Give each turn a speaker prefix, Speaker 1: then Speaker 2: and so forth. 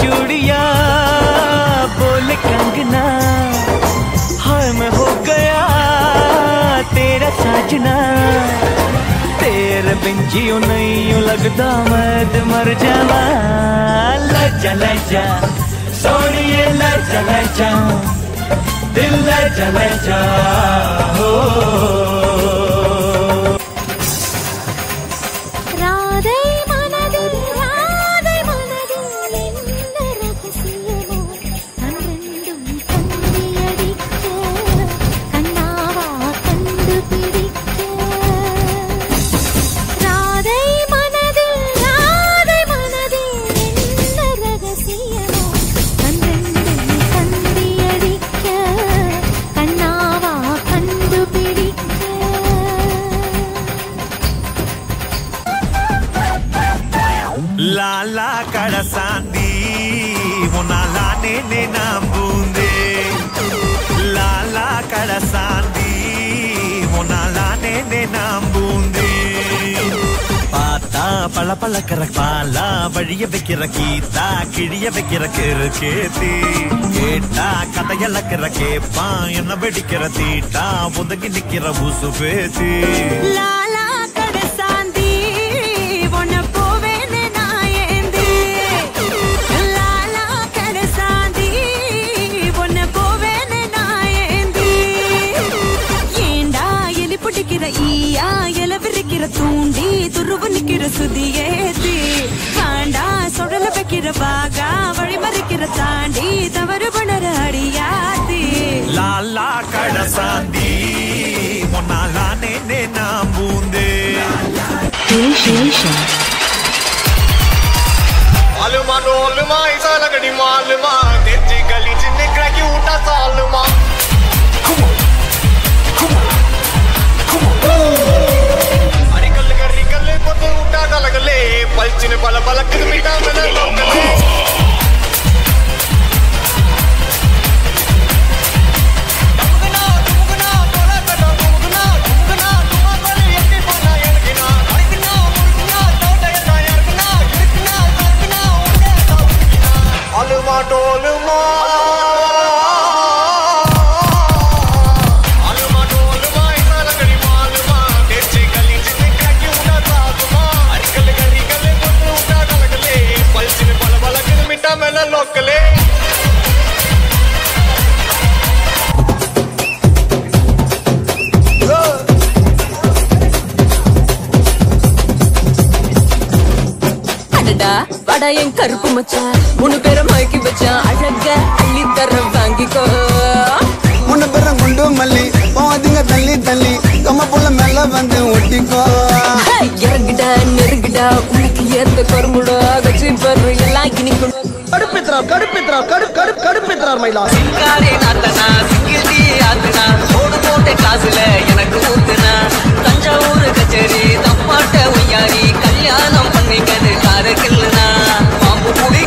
Speaker 1: चूड़िया बोले कंगना, हाय मैं हो गया तेरा साजना। तेरे बिन जियो नहीं यूं लगता मैं तो मर जावा। लजा सोनिए लजा दिल लजा हो। लाला कड़सांदी मुनाला ने नांबूंदे। लाला कड़सांदी मुनाला ने नांबूंदे। पाता पला पला कर पाला वழிய வைக்கிற கீதா கிழிய வைக்கிற கிறுக்கேத்தி கேட்டா கதையல கற கேப்பா என்ன வெடிக்கிற தீட்டா ஒதுங்கி நிக்கிற ஊசு பேத்தி।
Speaker 2: லாலா கड़सांदी உன்னை தூண்டி துருவு நிக்கிற சுதியேத்தி காண்டா சொடல வைக்கிற பாகா வழி மறிக்கிற தாண்டி தவறு பண்ணற அடியாத்தி।
Speaker 1: லாலா கड़सांदी முன்னாலா நே நாம்பூந்தே।
Speaker 3: मालूमा डोलमा ऐसा लगनी मालूमा तेजी गली च निकला की उठा सालमा। लगले पलचिन पल पलक मिटा मैंने लोकले। दुगना दुगना तोला कटा दुगना दुगना तुमा कले यके पना यरगिना अरगिना मुरगिना तोटा यना यरगिना यरगिना यरगिना ओने साउगिना। अलमा डोलमा मैंने लोकले।
Speaker 2: அடடா வட என் கருப்பு மச்சான் மூணு பேரை மயக்கி வச்சான் அழக அள்ளி தர வாங்கிக்கோ।
Speaker 4: மூணு பேரும் குண்டு மல்லி போதிங்க தள்ளி தள்ளி கம்ம புள்ள மேல வந்து ஒட்டிக்கோ।
Speaker 2: இறங்கிடா நெருங்கிடா உனக்கு ஏத்த கருமுடா கட்சி பரு எல்லாம் இனிக்கும்।
Speaker 4: கடுப்பேத்ரார் மயிலா
Speaker 5: சிங்காரே நாத்தனா சிங்கிள்டி ஆத்துனா ஓடு போட்ட காசுல எனக்கு ஊத்துனா தஞ்சாவூர் கச்சேரி தப்பாட்ட ஒய்யாரி கல்யாணம் பண்ணிக்கது கார கிள்ளுனா பாம்பு புடி